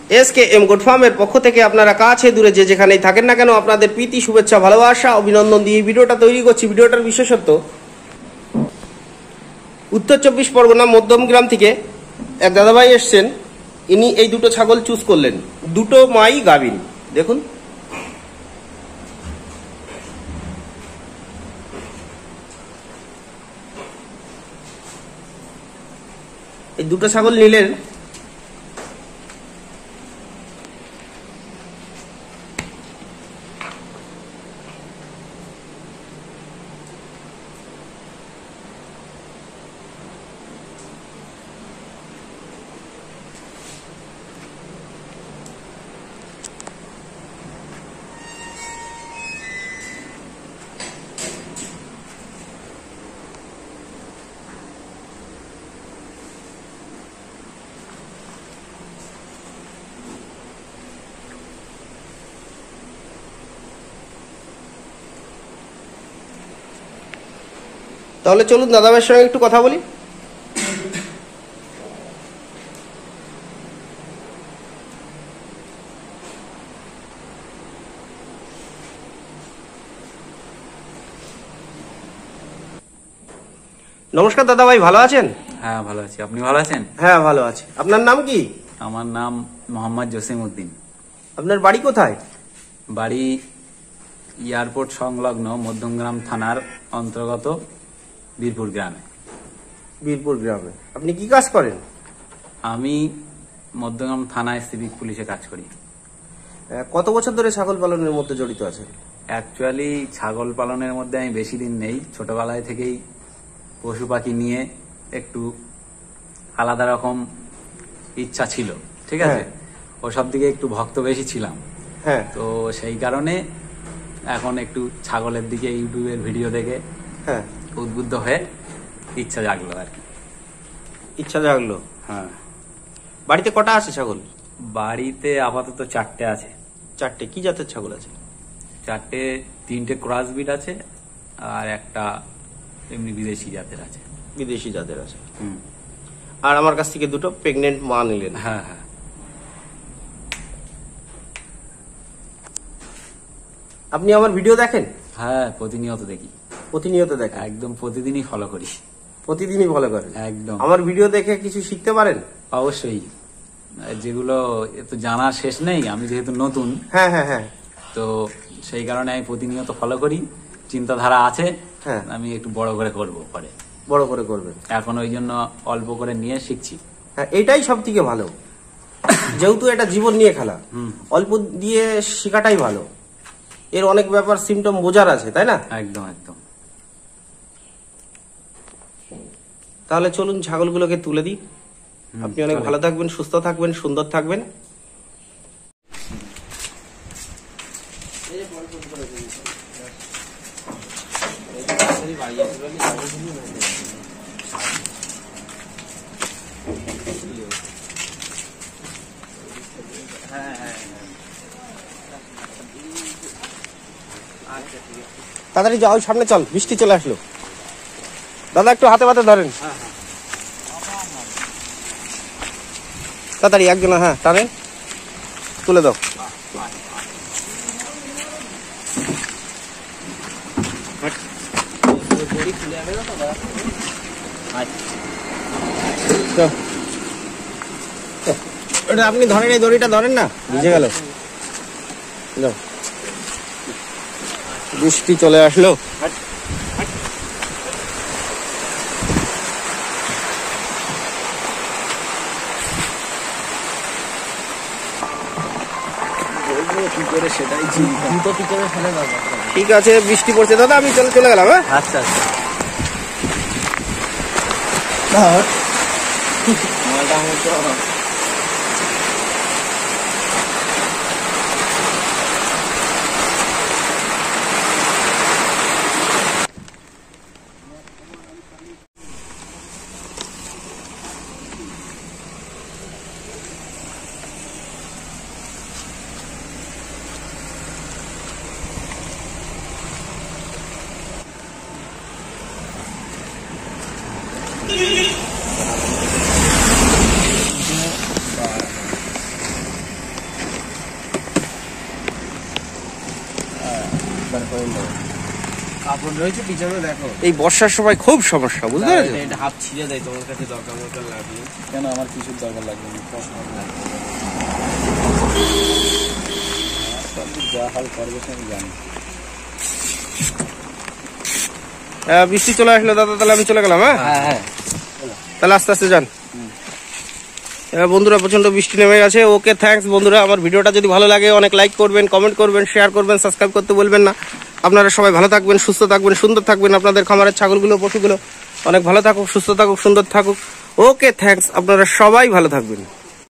SKM goat ফার্মের পক্ষ থেকে আপনারা কাছে দূরে যে যেখানেই থাকেন না কেন আপনাদের প্রীতি শুভেচ্ছা ভালোবাসা অভিনন্দন দিয়ে ভিডিওটা তৈরি করছি। ভিডিওটার বিশেষত্ব উত্তর 24 পরগনা মধ্যমগ্রাম থেকে এক দাদাভাই এসছেন। ইনি এই দুটো ছাগল চুজ করলেন, দুটো মাই গাভীন। দেখুন এই দুটো ছাগল নিলেন। তাহলে চলুন দাদাভাইয়ের সঙ্গে একটু কথা বলি। নমস্কার দাদাভাই, ভালো আছেন? হ্যাঁ ভালো আছি, আপনি ভালো আছেন? হ্যাঁ ভালো আছি। আপনার নাম কি? আমার নাম মোহাম্মদ জসিম উদ্দিন। আপনার বাড়ি কোথায়? বাড়ি এয়ারপোর্ট সংলগ্ন মধ্যমগ্রাম থানার অন্তর্গত বীরপুর গ্রামে। বীরপুর গ্রামে। আপনি কি কাজ করেন? আমি মধ্যমগ্রাম থানায় সিভিক পুলিশে কাজ করি। কত বছর ধরে ছাগল পালনের মধ্যে জড়িত আছেন? অ্যাকচুয়ালি ছাগল পালনের মধ্যে আমি বেশি দিন নেই, ছোটবেলায় থেকেই পশু পাখি নিয়ে একটু আলাদা রকম ইচ্ছা ছিল, ঠিক আছে, ওসব দিকে একটু ভক্ত বেশি ছিলাম। হ্যাঁ, তো সেই কারণে এখন একটু ছাগলের দিকে ইউটিউবের ভিডিও দেখে উদ্বুদ্ধ হয়ে ইচ্ছা জাগলো আর কি। ইচ্ছা জাগলো। হ্যাঁ। বাড়িতে কটা আছে ছাগল? বাড়িতে আপাতত 4টে আছে। 4টে? কি জাতের ছাগল আছে? 4টে, 3টে ক্রস ব্রিড আছে আর একটা এমনি বিদেশি জাতের আছে। বিদেশি জাতের আছে। আর আমার কাছ থেকে দুটো প্রেগনেন্ট মা নিলেন। হ্যাঁ হ্যাঁ। আপনি আমার ভিডিও দেখেন? হ্যাঁ, প্রতিনিয়ত দেখি। প্রতিনিয়ত দেখেন? একদম প্রতিদিনই ফলো করি। প্রতিদিনই ফলো করেন? একদম। আমার ভিডিও দেখে কিছু শিখতে পারেন? অবশ্যই, যেগুলো তো জানার শেষ নেই। আমি যেহেতু নতুন, হ্যাঁ হ্যাঁ হ্যাঁ, তো সেই কারণে আমি প্রতিনিয়ত ফলো করি। চিন্তাধারা আছে, হ্যাঁ, আমি একটু বড় করে করবো পরে। বড় করে করবেন এখন ওই জন্য অল্প করে নিয়ে শিখছি। হ্যাঁ, এটাই সব থেকে ভালো। যেহেতু এটা জীবন নিয়ে খেলা, অল্প দিয়ে শেখাটাই ভালো। এর অনেক ব্যাপার সিমটম বোঝার আছে, তাই না? একদম একদম। তাহলে চলুন ছাগলগুলোকে তুলে দিই। আপনি অনেক ভালো থাকবেন, সুস্থ থাকবেন, সুন্দর থাকবেন। তাড়াতাড়ি যাও, সামনে চল, বৃষ্টি চলে আসলো। দাদা একটু হাতে হাতে ধরেন। তাড়াতাড়ি একজন, হ্যাঁ টানেন, তুলে দাও। আপনি ধরেন, এই দড়িটা ধরেন না, ভিজে গেল। বৃষ্টি চলে আসলো। ঠিক আছে, বৃষ্টি পড়ছে দাদা, আমি চলে গেলাম। হ্যাঁ, আচ্ছা আচ্ছা। কাপড় রয়েছে পিছনে দেখো। এই বর্ষার সময় খুব সমস্যা, বুঝতে পেরেছো? এটা হাফ ছিঁড়ে দেয়, তোমার কাছে দরকার মতো লাগবে। কেন আমার কিছুর দরকার লাগবে না, যা হাল করবে আমি জানি। বৃষ্টি চলে আসলো দাদা, তাহলে আমি চলে গেলাম। হ্যাঁ হ্যাঁ, তাহলে আস্তে আস্তে যান। বন্ধুরা প্রচন্ড বৃষ্টি নেমে গেছে। ওকে, থ্যাঙ্কস বন্ধুরা। আমার ভিডিওটা যদি ভালো লাগে অনেক লাইক করবেন, কমেন্ট করবেন, শেয়ার করবেন, সাবস্ক্রাইব করতে বলবেন না। আপনারা সবাই ভালো থাকবেন, সুস্থ থাকবেন, সুন্দর থাকবেন। আপনাদের খামারের ছাগলগুলো, পশুগুলো অনেক ভালো থাকুক, সুস্থ থাকুক, সুন্দর থাকুক। Okay, thanks. আপনারা সবাই ভালো থাকবেন।